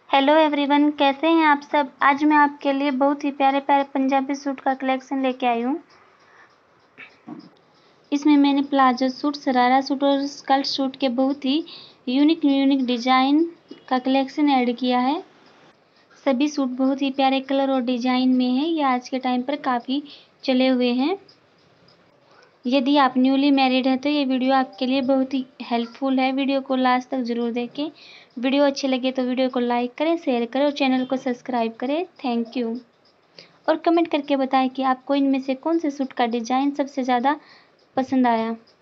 Hello everyone, कैसे हैं आप सब। आज मैं आपके लिए बहुत ही प्यारे प्यारे पंजाबी सूट का कलेक्शन लेके आई हूँ। इसमें मैंने प्लाजो सूट, शरारा सूट और स्कर्ट सूट के बहुत ही यूनिक डिजाइन का कलेक्शन ऐड किया है। सभी सूट बहुत ही प्यारे कलर और डिजाइन में है। ये आज के टाइम पर काफ़ी चले हुए हैं। यदि आप न्यूली मैरिड हैं तो ये वीडियो आपके लिए बहुत ही हेल्पफुल है। वीडियो को लास्ट तक ज़रूर देखें। वीडियो अच्छी लगे तो वीडियो को लाइक करें, शेयर करें और चैनल को सब्सक्राइब करें। Thank you. और कमेंट करके बताएं कि आपको इनमें से कौन से सूट का डिज़ाइन सबसे ज़्यादा पसंद आया।